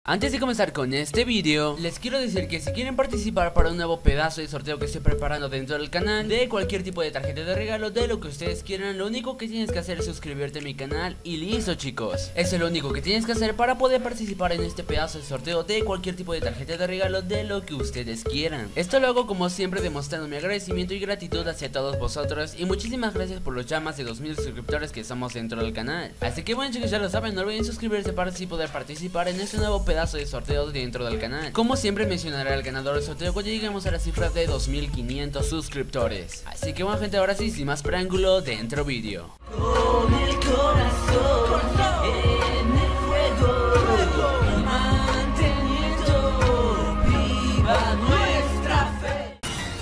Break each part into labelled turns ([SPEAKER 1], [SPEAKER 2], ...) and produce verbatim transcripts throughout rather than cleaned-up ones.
[SPEAKER 1] Antes de comenzar con este vídeo, les quiero decir que si quieren participar para un nuevo pedazo de sorteo que estoy preparando dentro del canal, de cualquier tipo de tarjeta de regalo, de lo que ustedes quieran, lo único que tienes que hacer es suscribirte a mi canal y listo, chicos. Eso es lo único que tienes que hacer para poder participar en este pedazo de sorteo de cualquier tipo de tarjeta de regalo, de lo que ustedes quieran. Esto lo hago como siempre demostrando mi agradecimiento y gratitud hacia todos vosotros, y muchísimas gracias por los ya más de dos mil suscriptores que somos dentro del canal. Así que bueno, chicos, ya lo saben, no olviden suscribirse para así poder participar en este nuevo pedazo de sorteo dentro del canal. Como siempre mencionaré al ganador del sorteo cuando lleguemos a la cifra de dos mil quinientos suscriptores. Así que bueno, gente, ahora sí, sin más preámbulo, dentro vídeo.
[SPEAKER 2] Con el corazón en el fuego y manteniendo viva nuestra fe.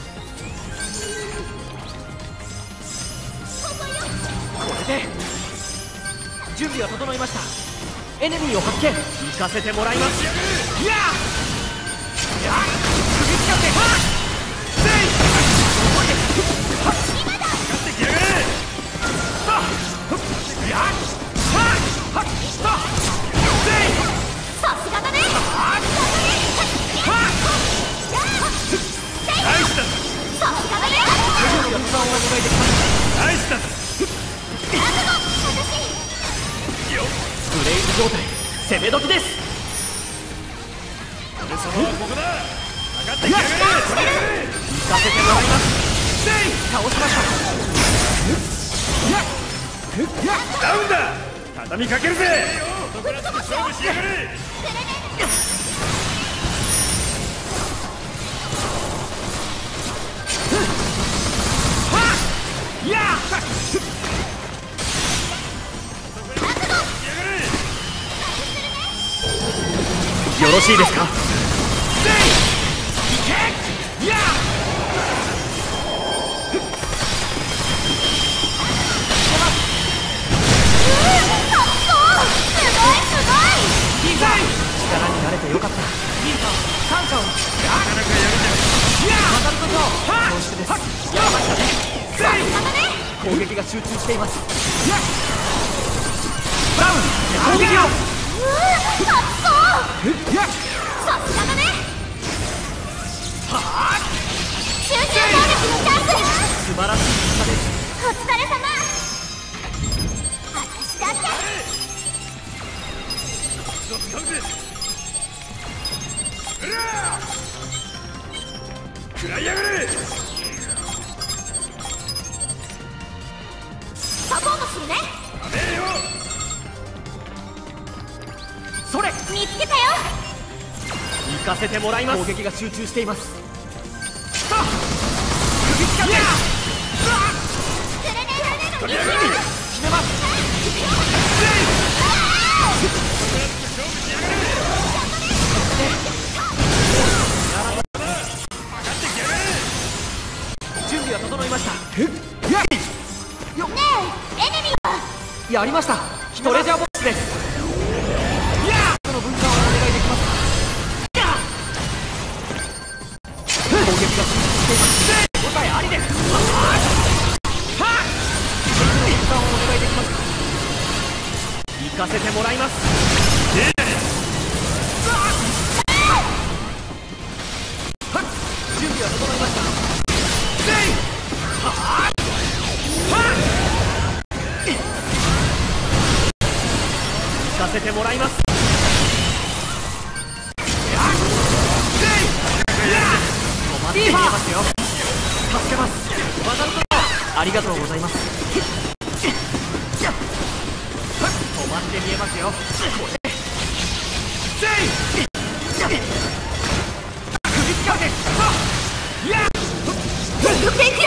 [SPEAKER 3] これで準備は整いました。エネミーを発見。行かせてもらいます。やっやっ首つかってはっせいこれではっ今だ使ってきやがれはっやっはっはっせいさすがだねはっはっナイスださすがだね準備が不安をお願いできます。ナイスだブレイズ状態攻め時です。俺様はここだ。上がってきやがれ。行かせてもらいます。倒しました。ダウンだ。畳みかけるぜ。男らしく勝負しやがれ。はっやっよろしいですか。力になれてよかった。感謝を。なかなかやるじゃん。当たること恐縮です。やばいね。攻撃が集中しています。ブラウン攻撃を。さすがだね。はあ集中攻撃のチャンス。素晴らしい戦です。お疲れ様。私だって使うぜ。食らいやがれ。サポートするね。やべえよ。それ見つけたよ。行かせてもらいます。攻撃が集中しています。首つかってとりあえず決めます。準備は整いました。ねえエネミーはやりました。トレジャーボックスです。の分担をお願いできますか。攻撃が集中しています。答えありです。分担をお願いできますか。行かせてもらいます。準備は整いました。行かせてもらいます。見えますよ。助けます。渡ることありがとうございます。止まって見えますよ。これ首つかってやっ遅い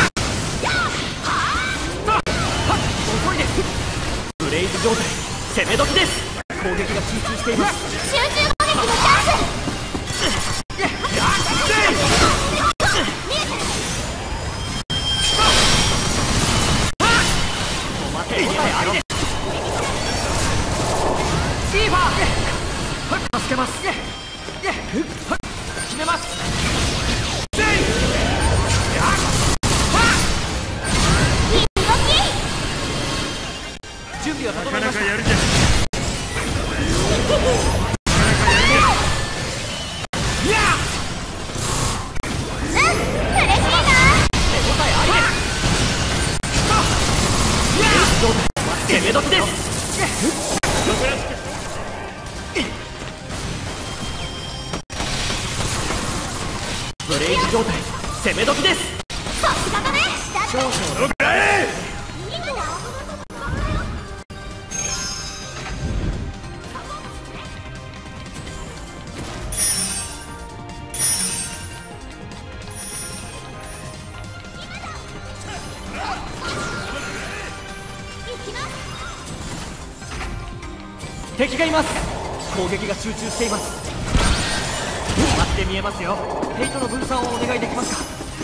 [SPEAKER 3] です。ブレイズ状態攻め時です。攻撃が集中しています。集中攻撃のチャンス。助けます。決めます。準備は整いました。なかなかやるじゃん。 ブレイズ状態攻め時です。
[SPEAKER 4] さすがだね。
[SPEAKER 3] 少々
[SPEAKER 5] どくらえ。
[SPEAKER 3] 敵がいます。攻撃が集中しています。待って見えますよ。ヘイトの分散をお願いできますか。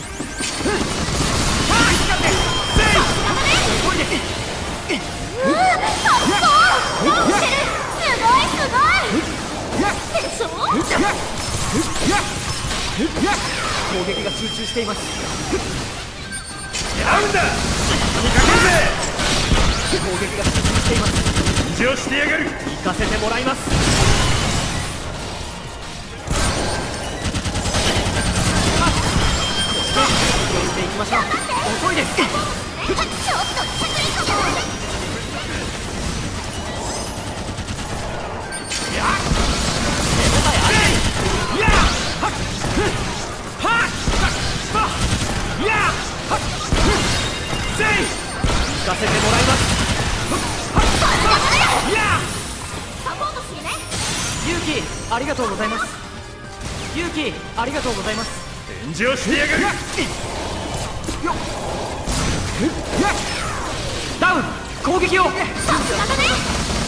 [SPEAKER 3] 攻撃が集中しています。
[SPEAKER 5] なんだ。
[SPEAKER 3] 攻撃が集中しています。
[SPEAKER 5] 返事をしてやがる。
[SPEAKER 3] 行かせてもらいます。していきましょう。遅いです。
[SPEAKER 4] ちょっと着陸が
[SPEAKER 3] 行かせてもらいます。
[SPEAKER 4] サポートするね。
[SPEAKER 3] 勇気ありがとうございます。勇気ありがとうございます。
[SPEAKER 5] 返事をしてやがる。
[SPEAKER 3] ダウン攻撃を。
[SPEAKER 4] さすがだね。